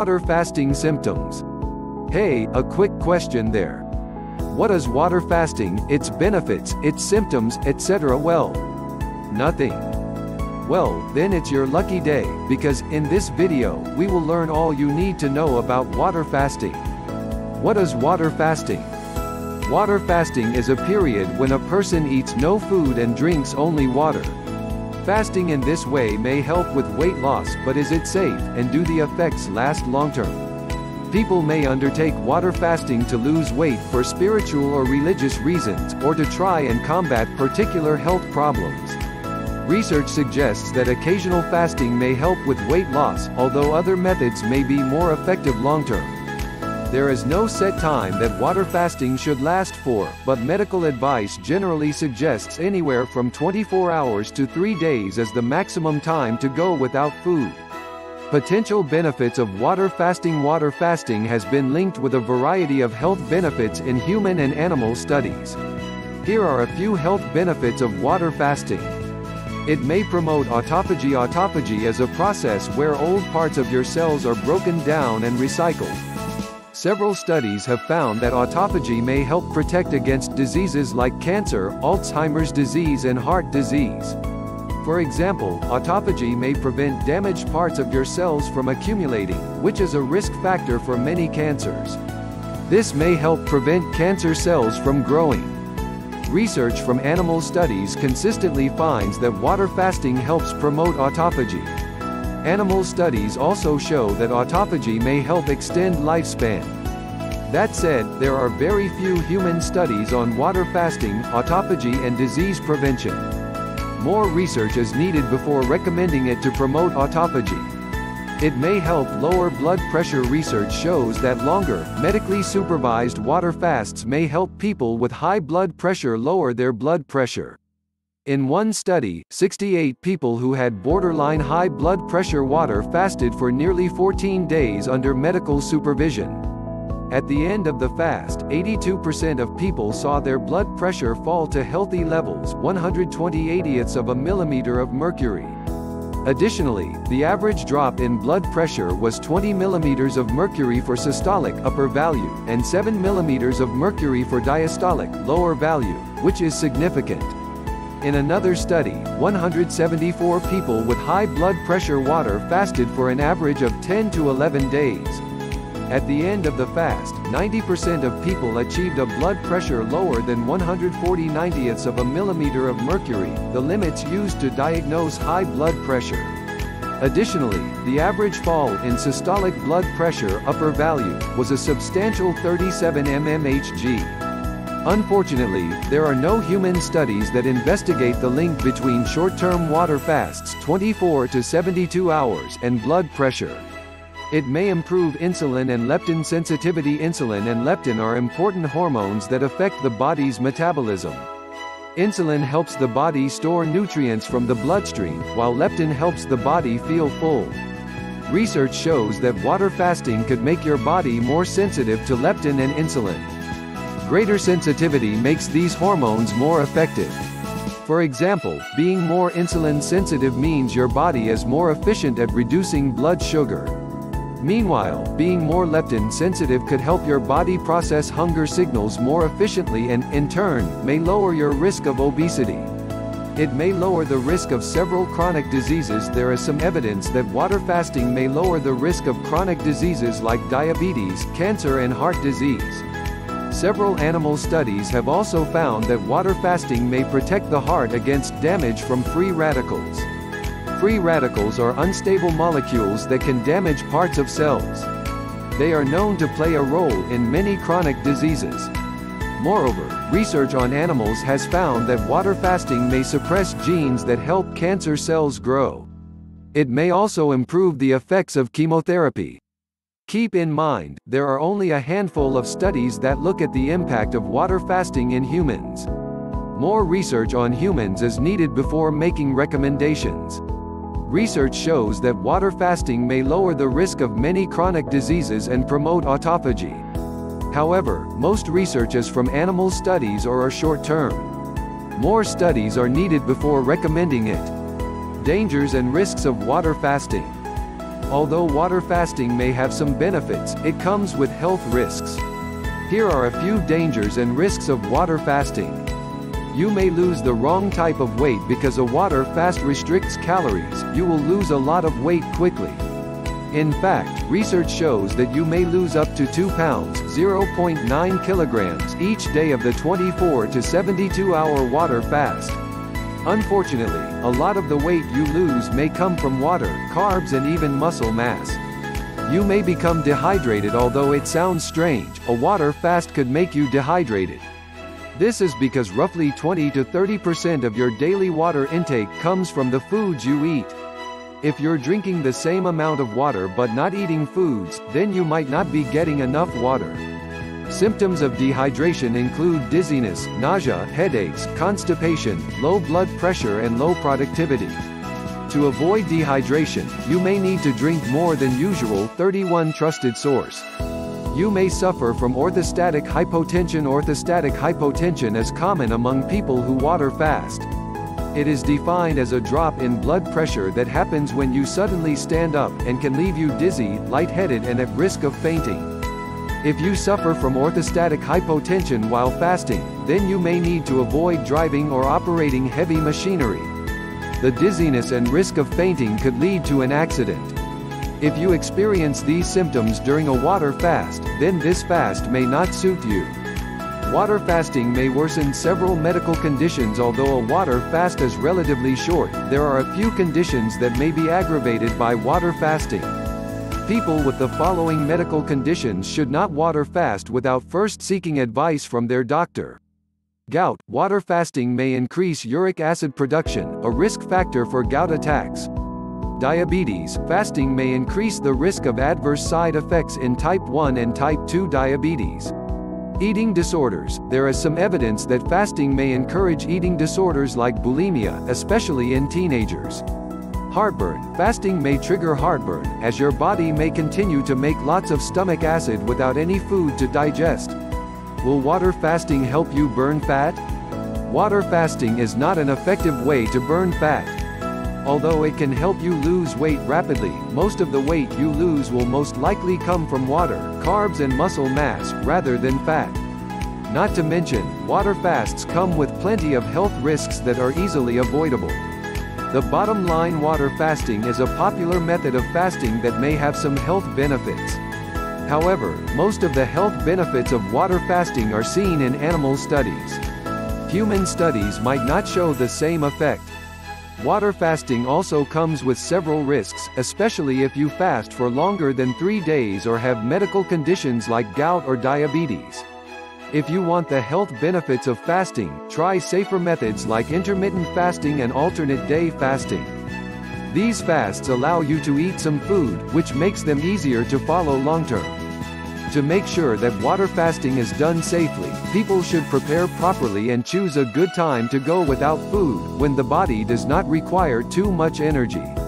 Water fasting symptoms. Hey, a quick question there. What is water fasting, its benefits, its symptoms, etc.? Well, nothing. Well, then it's your lucky day, because in this video, we will learn all you need to know about water fasting. What is water fasting? Water fasting is a period when a person eats no food and drinks only water. Fasting in this way may help with weight loss, but is it safe, and do the effects last long-term? People may undertake water fasting to lose weight for spiritual or religious reasons, or to try and combat particular health problems. Research suggests that occasional fasting may help with weight loss, although other methods may be more effective long-term. There is no set time that water fasting should last for, but medical advice generally suggests anywhere from 24 hours to 3 days as the maximum time to go without food. Potential benefits of water fasting. Water fasting has been linked with a variety of health benefits in human and animal studies. Here are a few health benefits of water fasting. It may promote autophagy. Autophagy is a process where old parts of your cells are broken down and recycled. Several studies have found that autophagy may help protect against diseases like cancer, Alzheimer's disease and heart disease. For example, autophagy may prevent damaged parts of your cells from accumulating, which is a risk factor for many cancers. This may help prevent cancer cells from growing. Research from animal studies consistently finds that water fasting helps promote autophagy. Animal studies also show that autophagy may help extend lifespan. That said, there are very few human studies on water fasting, autophagy and disease prevention. More research is needed before recommending it to promote autophagy. It may help lower blood pressure. Research shows that longer, medically supervised water fasts may help people with high blood pressure lower their blood pressure. In one study, 68 people who had borderline high blood pressure water fasted for nearly 14 days under medical supervision. At the end of the fast, 82% of people saw their blood pressure fall to healthy levels, 120/80ths of a millimeter of mercury. Additionally, the average drop in blood pressure was 20 millimeters of mercury for systolic upper value, and 7 millimeters of mercury for diastolic lower value, which is significant. In another study, 174 people with high blood pressure water fasted for an average of 10 to 11 days. At the end of the fast, 90% of people achieved a blood pressure lower than 140/90ths of a millimeter of mercury, the limits used to diagnose high blood pressure. Additionally, the average fall in systolic blood pressure upper value was a substantial 37 mmHg. Unfortunately, there are no human studies that investigate the link between short-term water fasts 24 to 72 hours and blood pressure. It may improve insulin and leptin sensitivity. Insulin and leptin are important hormones that affect the body's metabolism. Insulin helps the body store nutrients from the bloodstream, while leptin helps the body feel full. Research shows that water fasting could make your body more sensitive to leptin and insulin. Greater sensitivity makes these hormones more effective. For example, being more insulin sensitive means your body is more efficient at reducing blood sugar. Meanwhile, being more leptin sensitive could help your body process hunger signals more efficiently and, in turn, may lower your risk of obesity. It may lower the risk of several chronic diseases. There is some evidence that water fasting may lower the risk of chronic diseases like diabetes, cancer and heart disease. Several animal studies have also found that water fasting may protect the heart against damage from free radicals. Free radicals are unstable molecules that can damage parts of cells. They are known to play a role in many chronic diseases. Moreover, research on animals has found that water fasting may suppress genes that help cancer cells grow. It may also improve the effects of chemotherapy. Keep in mind, there are only a handful of studies that look at the impact of water fasting in humans. More research on humans is needed before making recommendations. Research shows that water fasting may lower the risk of many chronic diseases and promote autophagy. However, most research is from animal studies or are short-term. More studies are needed before recommending it. Dangers and risks of water fasting. Although water fasting may have some benefits, it comes with health risks. Here are a few dangers and risks of water fasting. You may lose the wrong type of weight because a water fast restricts calories. You will lose a lot of weight quickly. In fact, research shows that you may lose up to 2 pounds (0.9 kilograms) each day of the 24 to 72-hour water fast. Unfortunately, a lot of the weight you lose may come from water, carbs and even muscle mass. You may become dehydrated. Although it sounds strange, a water fast could make you dehydrated. This is because roughly 20 to 30% of your daily water intake comes from the foods you eat. If you're drinking the same amount of water but not eating foods, then you might not be getting enough water. Symptoms of dehydration include dizziness, nausea, headaches, constipation, low blood pressure and low productivity. To avoid dehydration, you may need to drink more than usual. 31 Trusted source. You may suffer from orthostatic hypotension. Orthostatic hypotension is common among people who water fast. It is defined as a drop in blood pressure that happens when you suddenly stand up, and can leave you dizzy, lightheaded and at risk of fainting. If you suffer from orthostatic hypotension while fasting, then you may need to avoid driving or operating heavy machinery. The dizziness and risk of fainting could lead to an accident. If you experience these symptoms during a water fast, then this fast may not suit you. Water fasting may worsen several medical conditions. Although a water fast is relatively short, there are a few conditions that may be aggravated by water fasting. People with the following medical conditions should not water fast without first seeking advice from their doctor. Gout. Water fasting may increase uric acid production, a risk factor for gout attacks. Diabetes. Fasting may increase the risk of adverse side effects in type 1 and type 2 diabetes. Eating disorders. There is some evidence that fasting may encourage eating disorders like bulimia, especially in teenagers. Heartburn. Fasting may trigger heartburn, as your body may continue to make lots of stomach acid without any food to digest. Will water fasting help you burn fat? Water fasting is not an effective way to burn fat. Although it can help you lose weight rapidly, most of the weight you lose will most likely come from water, carbs and muscle mass, rather than fat. Not to mention, water fasts come with plenty of health risks that are easily avoidable. The bottom line: water fasting is a popular method of fasting that may have some health benefits. However, most of the health benefits of water fasting are seen in animal studies. Human studies might not show the same effect. Water fasting also comes with several risks, especially if you fast for longer than 3 days or have medical conditions like gout or diabetes. If you want the health benefits of fasting, try safer methods like intermittent fasting and alternate day fasting. These fasts allow you to eat some food, which makes them easier to follow long-term. To make sure that water fasting is done safely, people should prepare properly and choose a good time to go without food, when the body does not require too much energy.